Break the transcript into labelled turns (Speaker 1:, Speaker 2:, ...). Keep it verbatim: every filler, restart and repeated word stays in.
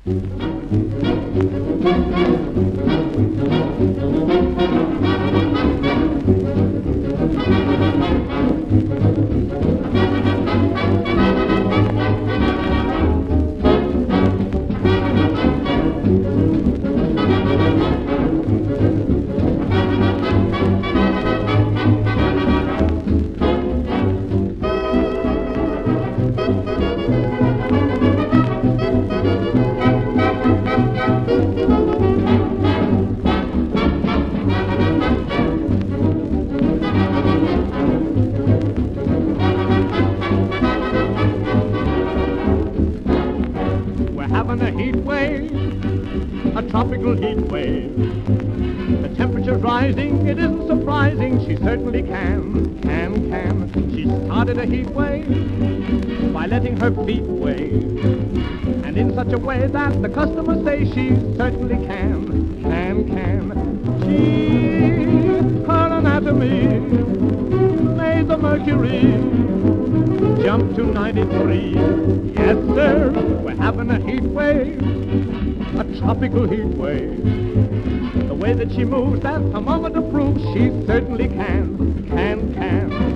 Speaker 1: Rising, it isn't surprising, she certainly can, can, can. She started a heat wave by letting her feet wave, and in such a way that the customers say she certainly can, can, can. She, her anatomy, made the mercury jump to ninety-three. Yes, sir, we're having a heat wave, a tropical heat wave. The way that she moves, that thermometer proves she certainly can, can, can.